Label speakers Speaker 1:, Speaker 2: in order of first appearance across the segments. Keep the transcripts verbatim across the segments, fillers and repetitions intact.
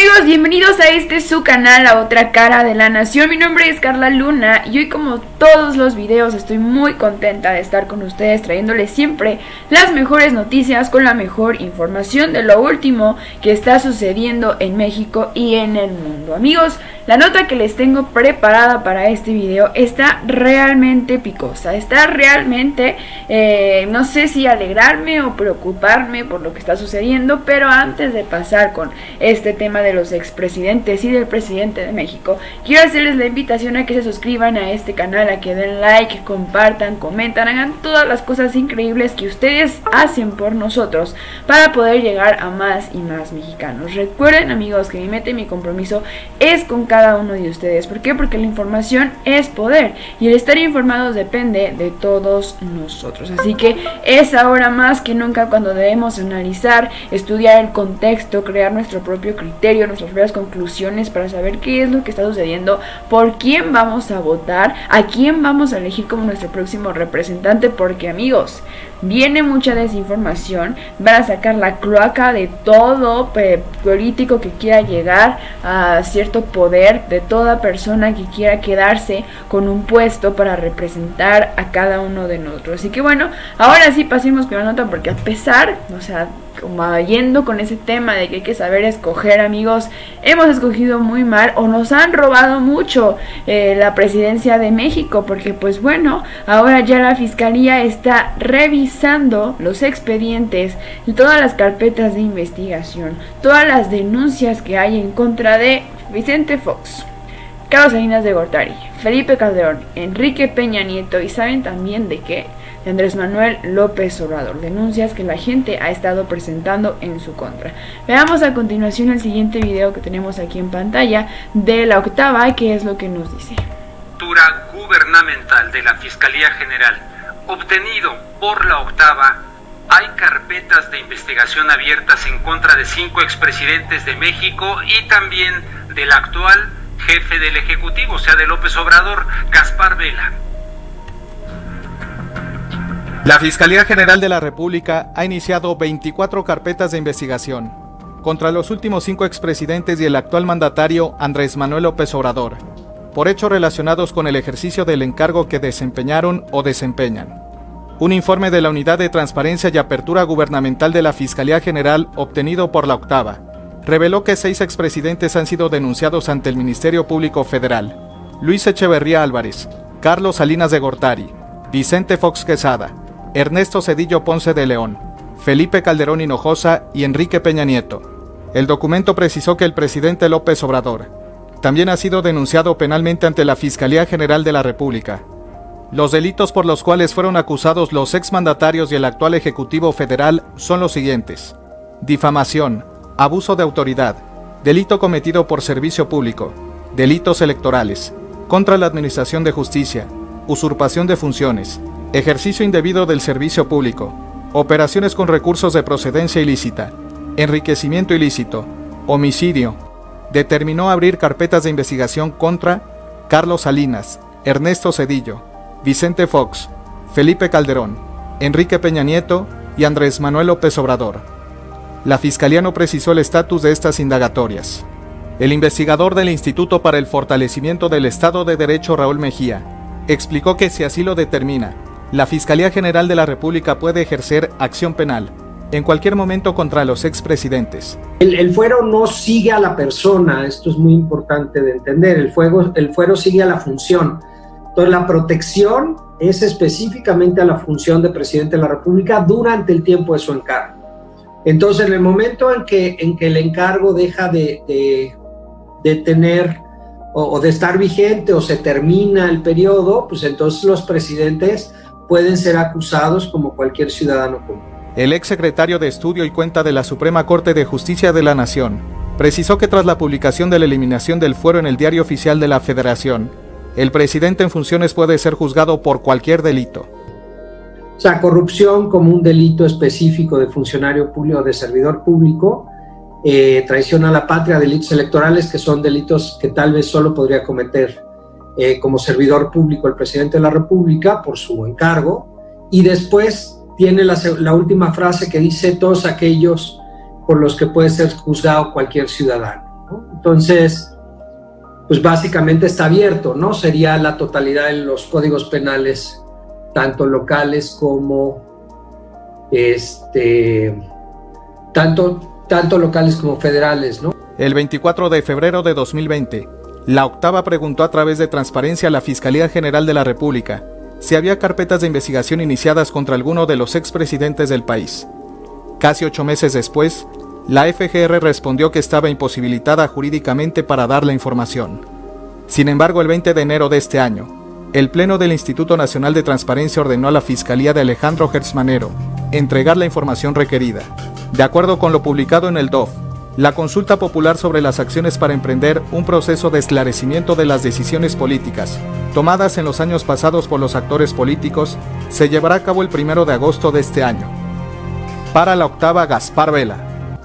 Speaker 1: amigos? Bienvenidos a este su canal, La Otra Cara de la Nación. Mi nombre es Carla Luna y hoy, como todos los videos, estoy muy contenta de estar con ustedes trayéndoles siempre las mejores noticias con la mejor información de lo último que está sucediendo en México y en el mundo. Amigos, la nota que les tengo preparada para este video está realmente picosa, está realmente, eh, no sé si alegrarme o preocuparme por lo que está sucediendo, pero antes de pasar con este tema de los expresidentes y del presidente de México, quiero hacerles la invitación a que se suscriban a este canal, a que den like, compartan, comentan, hagan todas las cosas increíbles que ustedes hacen por nosotros para poder llegar a más y más mexicanos. Recuerden, amigos, que mi meta y mi compromiso es con cada uno de ustedes. ¿Por qué? Porque la información es poder y el estar informados depende de todos nosotros. Así que es ahora más que nunca cuando debemos analizar, estudiar el contexto, crear nuestro propio criterio, nuestras propias conclusiones para saber qué es lo que está sucediendo, por quién vamos a votar, a quién vamos a elegir como nuestro próximo representante, porque, amigos, viene mucha desinformación, van a sacar la cloaca de todo eh, político que quiera llegar a cierto poder, de toda persona que quiera quedarse con un puesto para representar a cada uno de nosotros. Así que bueno, ahora sí pasemos con la nota, porque a pesar, o sea, como yendo con ese tema de que hay que saber escoger, amigos, hemos escogido muy mal o nos han robado mucho eh, la presidencia de México, porque pues bueno, ahora ya la fiscalía está revisando los expedientes y todas las carpetas de investigación, todas las denuncias que hay en contra de Vicente Fox, Carlos Salinas de Gortari, Felipe Calderón, Enrique Peña Nieto y saben también de qué, de Andrés Manuel López Obrador, denuncias que la gente ha estado presentando en su contra. Veamos a continuación el siguiente video que tenemos aquí en pantalla de La Octava, que es lo que nos dice.
Speaker 2: Gubernamental de la Fiscalía General obtenido por La Octava, hay carpetas de investigación abiertas en contra de cinco expresidentes de México y también del actual jefe del Ejecutivo, o sea, de López Obrador, Gaspar Vela.
Speaker 3: La Fiscalía General de la República ha iniciado veinticuatro carpetas de investigación contra los últimos cinco expresidentes y el actual mandatario Andrés Manuel López Obrador, por hechos relacionados con el ejercicio del encargo que desempeñaron o desempeñan. Un informe de la Unidad de Transparencia y Apertura Gubernamental de la Fiscalía General, obtenido por La Octava, reveló que seis expresidentes han sido denunciados ante el Ministerio Público Federal: Luis Echeverría Álvarez, Carlos Salinas de Gortari, Vicente Fox Quesada, Ernesto Zedillo Ponce de León, Felipe Calderón Hinojosa y Enrique Peña Nieto. El documento precisó que el presidente López Obrador también ha sido denunciado penalmente ante la Fiscalía General de la República. Los delitos por los cuales fueron acusados los exmandatarios y el actual Ejecutivo Federal son los siguientes: difamación, abuso de autoridad, delito cometido por servicio público, delitos electorales, contra la administración de justicia, usurpación de funciones, ejercicio indebido del servicio público, operaciones con recursos de procedencia ilícita, enriquecimiento ilícito, homicidio. Determinó abrir carpetas de investigación contra Carlos Salinas, Ernesto Zedillo, Vicente Fox, Felipe Calderón, Enrique Peña Nieto y Andrés Manuel López Obrador. La Fiscalía no precisó el estatus de estas indagatorias. El investigador del Instituto para el Fortalecimiento del Estado de Derecho, Raúl Mejía, explicó que si así lo determina, la Fiscalía General de la República puede ejercer acción penal en cualquier momento contra los expresidentes.
Speaker 4: El, el fuero no sigue a la persona, esto es muy importante de entender, el, fuego, el fuero sigue a la función. Entonces la protección es específicamente a la función de presidente de la República durante el tiempo de su encargo. Entonces en el momento en que, en que el encargo deja de, de, de tener o, o de estar vigente o se termina el periodo, pues entonces los presidentes pueden ser acusados como cualquier ciudadano común.
Speaker 3: El exsecretario de Estudio y Cuenta de la Suprema Corte de Justicia de la Nación precisó que tras la publicación de la eliminación del fuero en el Diario Oficial de la Federación, el presidente en funciones puede ser juzgado por cualquier delito.
Speaker 4: O sea, corrupción como un delito específico de funcionario público o de servidor público, eh, traición a la patria, delitos electorales, que son delitos que tal vez solo podría cometer eh, como servidor público el presidente de la República por su encargo, y después tiene la, la última frase que dice todos aquellos por los que puede ser juzgado cualquier ciudadano, ¿no? Entonces, pues básicamente está abierto, ¿no? Sería la totalidad de los códigos penales, tanto locales como este, tanto, tanto locales como federales, ¿no?
Speaker 3: El veinticuatro de febrero de dos mil veinte, la Octava preguntó a través de Transparencia a la Fiscalía General de la República si había carpetas de investigación iniciadas contra alguno de los expresidentes del país. Casi ocho meses después, la F G R respondió que estaba imposibilitada jurídicamente para dar la información. Sin embargo, el veinte de enero de este año, el Pleno del Instituto Nacional de Transparencia ordenó a la Fiscalía de Alejandro Gertz Manero entregar la información requerida. De acuerdo con lo publicado en el D O F, la consulta popular sobre las acciones para emprender un proceso de esclarecimiento de las decisiones políticas tomadas en los años pasados por los actores políticos se llevará a cabo el primero de agosto de este año. Para la Octava, Gaspar Vela.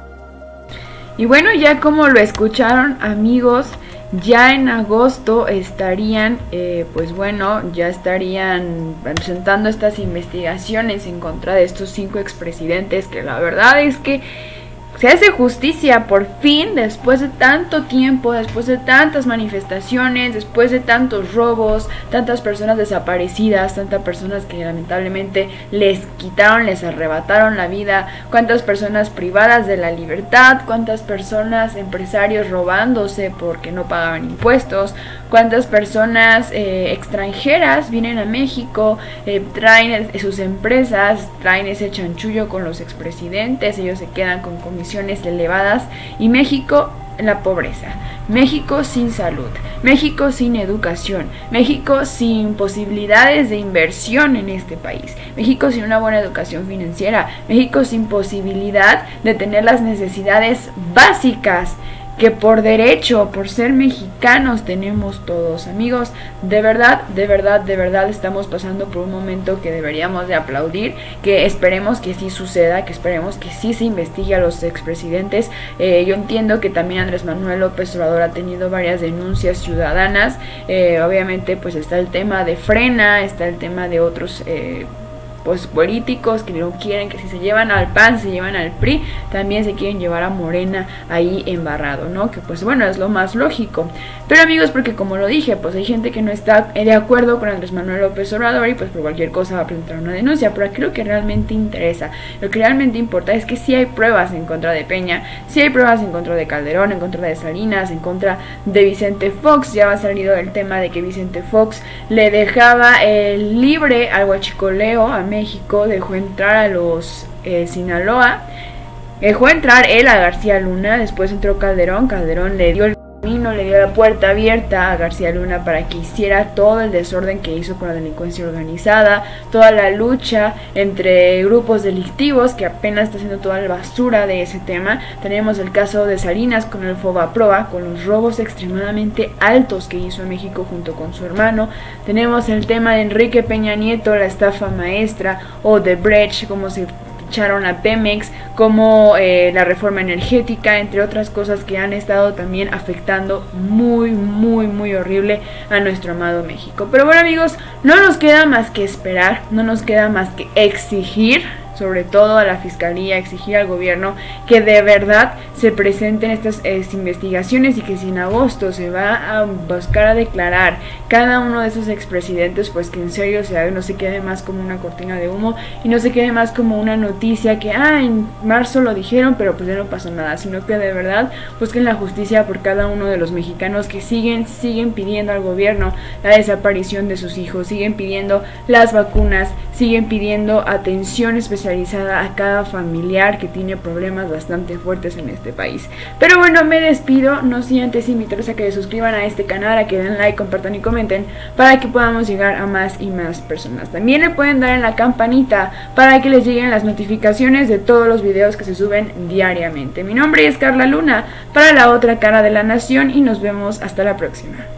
Speaker 1: Y bueno, ya como lo escucharon, amigos, ya en agosto estarían, eh, pues bueno, ya estarían presentando estas investigaciones en contra de estos cinco expresidentes, que la verdad es que se hace justicia por fin, después de tanto tiempo, después de tantas manifestaciones, después de tantos robos, tantas personas desaparecidas, tantas personas que lamentablemente les quitaron, les arrebataron la vida, cuántas personas privadas de la libertad, cuántas personas, empresarios robándose porque no pagaban impuestos, cuántas personas eh, extranjeras vienen a México, eh, traen sus empresas, traen ese chanchullo con los expresidentes, ellos se quedan con comisiones elevadas y México en la pobreza, México sin salud, México sin educación, México sin posibilidades de inversión en este país, México sin una buena educación financiera, México sin posibilidad de tener las necesidades básicas que por derecho, por ser mexicanos tenemos todos. Amigos, de verdad, de verdad, de verdad estamos pasando por un momento que deberíamos de aplaudir, que esperemos que sí suceda, que esperemos que sí se investigue a los expresidentes. Eh, yo entiendo que también Andrés Manuel López Obrador ha tenido varias denuncias ciudadanas, eh, obviamente pues está el tema de Frena, está el tema de otros eh, pues políticos que no quieren, que si se llevan al P A N, se llevan al P R I, también se quieren llevar a Morena ahí embarrado, ¿no? Que pues bueno, es lo más lógico. Pero amigos, porque como lo dije, pues hay gente que no está de acuerdo con Andrés Manuel López Obrador y pues por cualquier cosa va a presentar una denuncia. Pero aquí lo que realmente interesa, lo que realmente importa es que sí hay pruebas en contra de Peña, sí hay pruebas en contra de Calderón, en contra de Salinas, en contra de Vicente Fox. Ya va a salir el tema de que Vicente Fox le dejaba el libre al huachicoleo a México, dejó entrar a los eh, Sinaloa, dejó entrar él a García Luna, después entró Calderón, Calderón le dio el camino, le dio la puerta abierta a García Luna para que hiciera todo el desorden que hizo con la delincuencia organizada, toda la lucha entre grupos delictivos, que apenas está haciendo toda la basura de ese tema. Tenemos el caso de Salinas con el Fobaproa, con los robos extremadamente altos que hizo en México junto con su hermano. Tenemos el tema de Enrique Peña Nieto, la estafa maestra, o de Brecht, como se echaron a Pemex, como eh, la reforma energética, entre otras cosas que han estado también afectando muy, muy, muy horrible a nuestro amado México. Pero bueno, amigos, no nos queda más que esperar, no nos queda más que exigir, sobre todo a la Fiscalía, exigir al gobierno que de verdad se presenten estas eh, investigaciones y que si en agosto se va a buscar a declarar cada uno de esos expresidentes, pues que en serio se haga, no se quede más como una cortina de humo y no se quede más como una noticia que, ah, en marzo lo dijeron, pero pues ya no pasó nada, sino que de verdad busquen la justicia por cada uno de los mexicanos que siguen, siguen pidiendo al gobierno la desaparición de sus hijos, siguen pidiendo las vacunas, siguen pidiendo atención especial a cada familiar que tiene problemas bastante fuertes en este país. Pero bueno, me despido, no sin antes invitarlos a que se suscriban a este canal, a que den like, compartan y comenten para que podamos llegar a más y más personas. También le pueden dar en la campanita para que les lleguen las notificaciones de todos los videos que se suben diariamente. Mi nombre es Carla Luna, para La Otra Cara de la Nación, y nos vemos hasta la próxima.